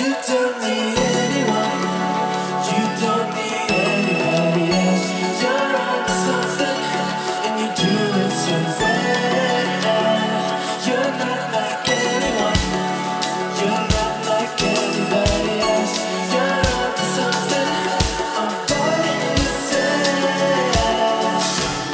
You don't need anyone. You don't need anybody else. You're on something and you do it so well. You're not like anyone. You're not like anybody else. You're on something. I'm by yourself.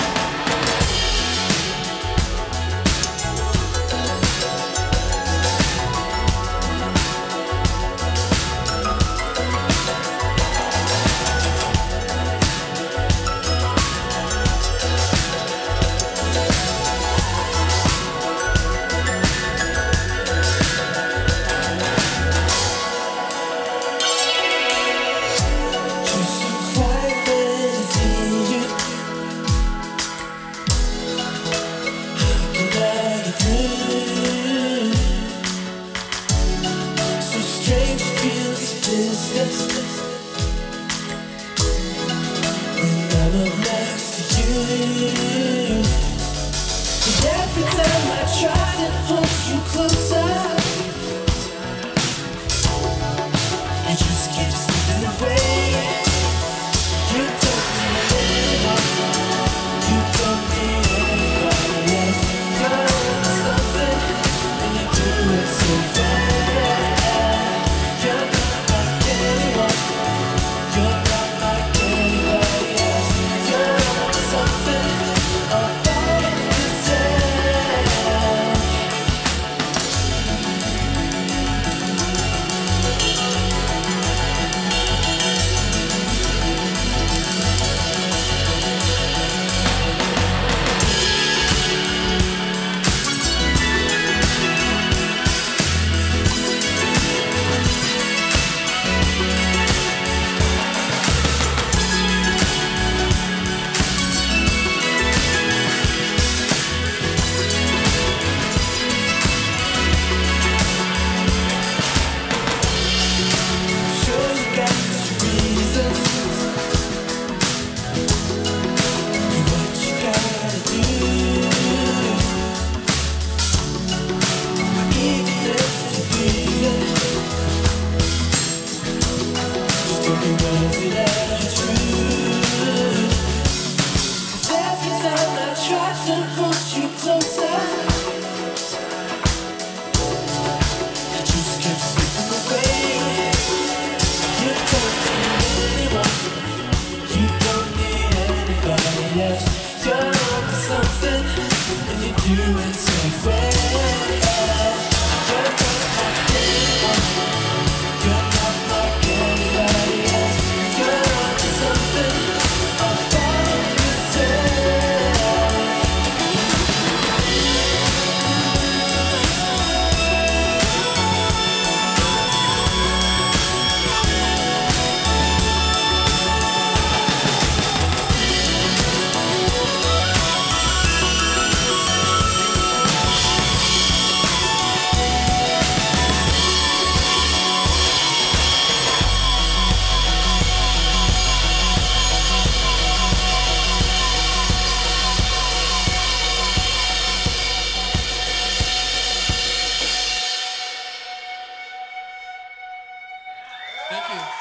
Every time I try to hold you closer, you just keep slipping away. You don't need anyone. You don't need anybody else. You're on something and you do it so well. You're not like anyone. You're not like anybody else. You're on something. Every time I try to hold you closer, you just keep slipping away. You don't need anyone. You don't need anybody else. You're on something and you do it so well. You're not like anyone. You're not like anybody else. You're on something. Thank you.